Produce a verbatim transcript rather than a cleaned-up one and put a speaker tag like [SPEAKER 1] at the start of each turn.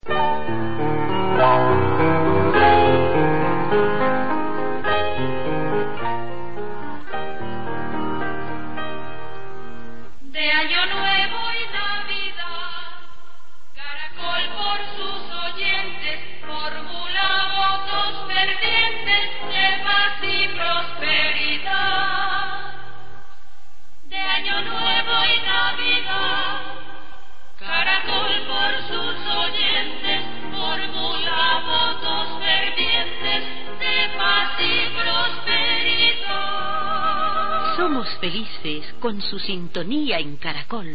[SPEAKER 1] De Año Nuevo y Navidad, Caracol por sus oyentes formula votos fervientes de paz y prosperidad. De Año Nuevo y Navidad, Caracol por sus oyentes formula votos fervientes de paz y prosperidad.
[SPEAKER 2] Somos felices con su sintonía en Caracol.